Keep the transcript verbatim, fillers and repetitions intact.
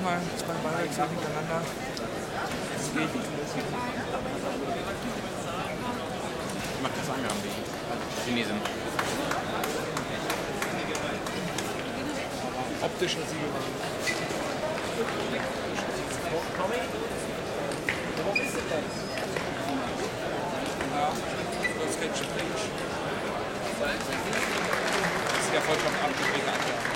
zweimal, zwei Ballwechsel hintereinander. Das geht. Ich mach das angehauen, die Chinesen. Optischer Sieger. Wo ist es denn? Ja, das geht schon. Das ist ja vollkommen abgegeben.